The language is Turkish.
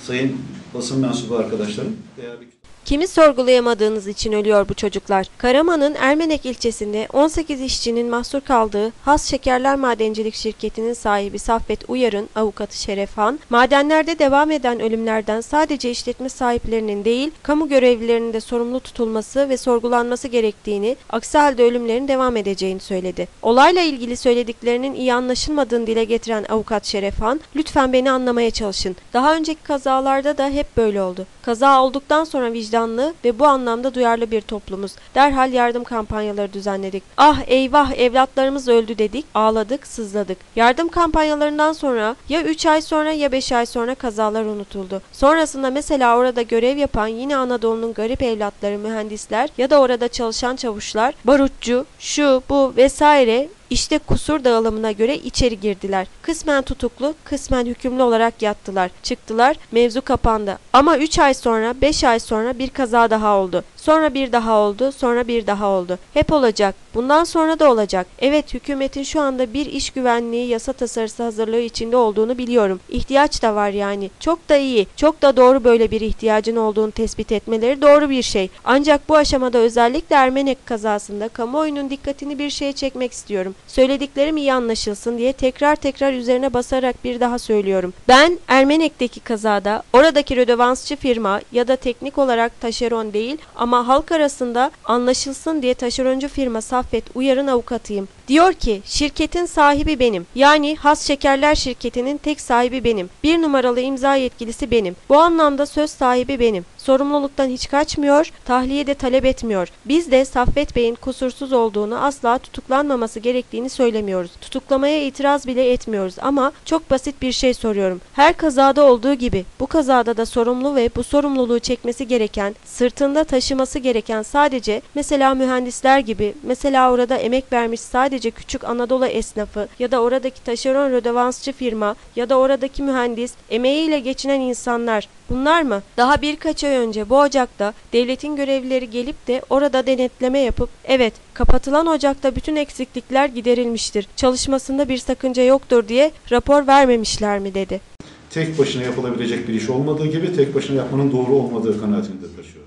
sayın basın mensubu arkadaşlarım, Kimi sorgulayamadığınız için ölüyor bu çocuklar. Karaman'ın Ermenek ilçesinde 18 işçinin mahsur kaldığı Has Şekerler Madencilik Şirketi'nin sahibi Saffet Uyar'ın avukatı Şerefhan, madenlerde devam eden ölümlerden sadece işletme sahiplerinin değil, kamu görevlilerinin de sorumlu tutulması ve sorgulanması gerektiğini, aksi halde ölümlerin devam edeceğini söyledi. Olayla ilgili söylediklerinin iyi anlaşılmadığını dile getiren avukat Şerefhan, "Lütfen beni anlamaya çalışın. Daha önceki kazalarda da hep böyle oldu. Kaza olduktan sonra vicdanlı ve bu anlamda duyarlı bir toplumuz. Derhal yardım kampanyaları düzenledik. Ah eyvah evlatlarımız öldü dedik, ağladık, sızladık. Yardım kampanyalarından sonra ya 3 ay sonra ya 5 ay sonra kazalar unutuldu. Sonrasında mesela orada görev yapan yine Anadolu'nun garip evlatları mühendisler ya da orada çalışan çavuşlar, barutçu, şu bu vesaire İşte kusur dağılımına göre içeri girdiler. Kısmen tutuklu, kısmen hükümlü olarak yattılar. Çıktılar, mevzu kapandı. Ama 3 ay sonra, 5 ay sonra bir kaza daha oldu. Sonra bir daha oldu, sonra bir daha oldu. Hep olacak. Bundan sonra da olacak. Evet, hükümetin şu anda bir iş güvenliği yasa tasarısı hazırlığı içinde olduğunu biliyorum. İhtiyaç da var yani. Çok da iyi, çok da doğru böyle bir ihtiyacın olduğunu tespit etmeleri doğru bir şey. Ancak bu aşamada özellikle Ermenek kazasında kamuoyunun dikkatini bir şeye çekmek istiyorum. Söylediklerim iyi anlaşılsın diye tekrar üzerine basarak bir daha söylüyorum. Ben Ermenek'teki kazada oradaki rödevansçı firma ya da teknik olarak taşeron değil ama halk arasında anlaşılsın diye taşeroncu firma Saffet Uyar'ın avukatıyım. Diyor ki şirketin sahibi benim. Yani Has Şekerler şirketinin tek sahibi benim. 1 numaralı imza yetkilisi benim. Bu anlamda söz sahibi benim. Sorumluluktan hiç kaçmıyor, tahliye de talep etmiyor. Biz de Saffet Bey'in kusursuz olduğunu, asla tutuklanmaması gerektiğini söylemiyoruz. Tutuklamaya itiraz bile etmiyoruz ama çok basit bir şey soruyorum. Her kazada olduğu gibi bu kazada da sorumlu ve bu sorumluluğu çekmesi gereken, sırtında taşıması gereken sadece mesela mühendisler gibi, mesela orada emek vermiş sadece küçük Anadolu esnafı ya da oradaki taşeron rödevansçı firma ya da oradaki mühendis, emeğiyle geçinen insanlar. Bunlar mı? Daha birkaç ay önce bu ocakta devletin görevlileri gelip de orada denetleme yapıp evet kapatılan ocakta bütün eksiklikler giderilmiştir, çalışmasında bir sakınca yoktur diye rapor vermemişler mi dedi. Tek başına yapılabilecek bir iş olmadığı gibi tek başına yapmanın doğru olmadığı kanaatinde taşıyor.